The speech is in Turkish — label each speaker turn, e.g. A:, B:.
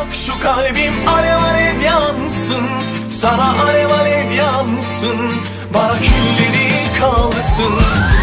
A: Bak şu kalbim alev alev yansın, sana alev alev yansın, bana külleri kalsın.